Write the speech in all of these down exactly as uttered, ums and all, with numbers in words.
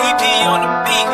P on the beat.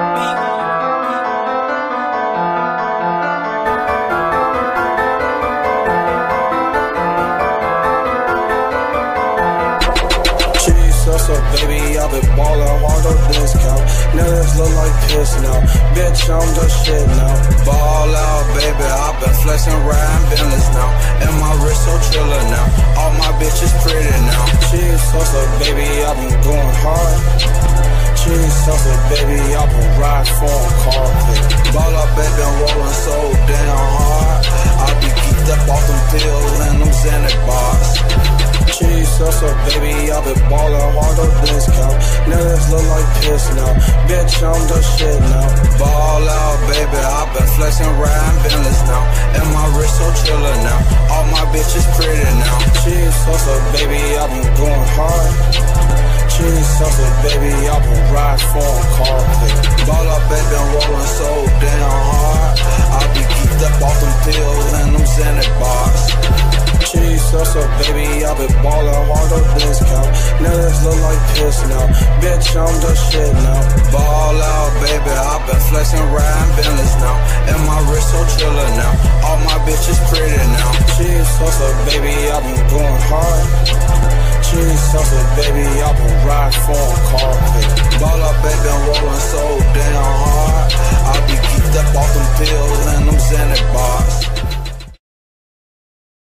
So baby, I've been ballin' hard on discount. Niggas look like piss now. Bitch, I'm the shit now. Ball out, baby, I've been flexing, riding Ballin now. And my wrist so trillin' now. All my bitches pretty now. Cheese salsa, baby, I've been going hard. Cheese salsa, baby, I've been riding for a carpet. Ball out, baby, I'm rollin' so damn hard. I be geeked up off them pills and them Xanax bars. Cheese salsa, baby, I've been ballin' hard on discount. Niggas look like piss now. Bitch, I'm the shit now. Ball out, baby, I've been flexing, riding Ballin now. And my wrist so trillin' now. All my bitches pretty now. Cheese salsa, baby, I've been going hard. Cheese salsa, baby, I've been riding for a carpet. Ball out, baby, I'm rollin' so damn hard. I be geeked up off them pills and them Xanax bars. Cheese salsa, baby, I've been ballin' hard on discount. Niggas look like piss now. Bitch, I'm the shit now. Ball out, baby, I've been flexing, riding Ballin now. And my wrist so trillin' now. All my bitches pretty now. Cheese salsa, baby, I've been going hard. Cheese salsa, baby, I've been